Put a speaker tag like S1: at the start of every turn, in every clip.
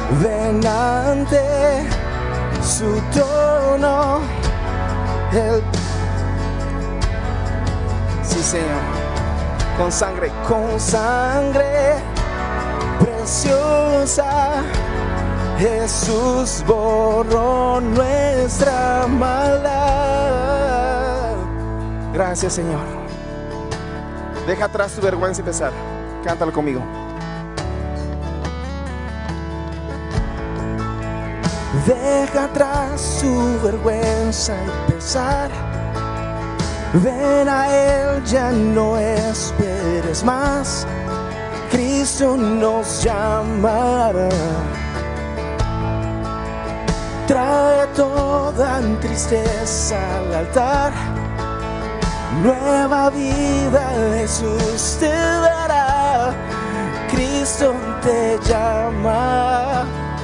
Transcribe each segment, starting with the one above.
S1: ven ante su trono. Sí, Señor, con sangre preciosa, Jesús borró nuestra maldad. Gracias, Señor. Deja atrás tu vergüenza y pesar. Cántalo conmigo. Deja atrás tu vergüenza y pesar. Ven a Él, ya no esperes más. Cristo nos llamará. Trae toda tristeza al altar. Nueva vida Jesús te dará. Cristo te llama.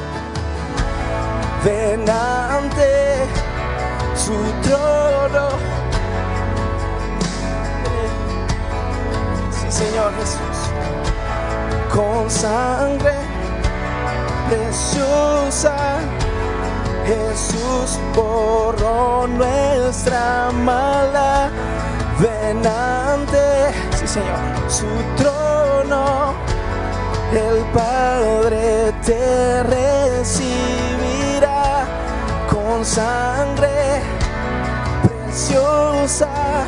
S1: Ven ante su trono. Sí, Señor Jesús. Con sangre preciosa, Jesús borró nuestra maldad. Ven ante, sí, Señor, su trono. El Padre te recibirá. Con sangre preciosa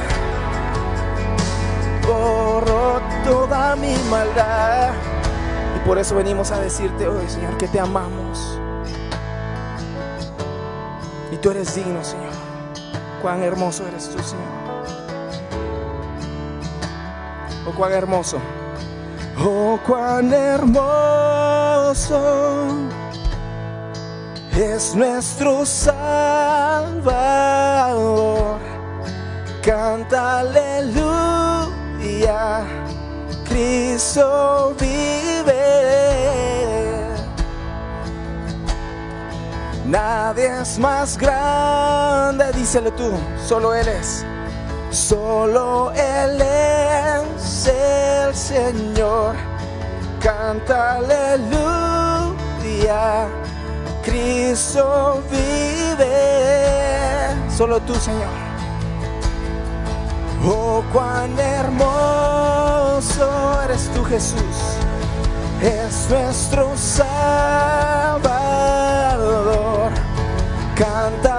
S1: borró toda mi maldad. Y por eso venimos a decirte hoy, Señor, que te amamos. Y tú eres digno, Señor. Cuán hermoso eres tú, Señor. Oh, cuán hermoso. Oh, cuán hermoso es nuestro Salvador. Canta aleluya, Cristo vive. Nadie es más grande, díselo tú, solo Él es. Solo Él es el Señor. Canta aleluya, Cristo vive. Solo tú, Señor. Oh, cuán hermoso eres tú, Jesús. Es nuestro Salvador. Canta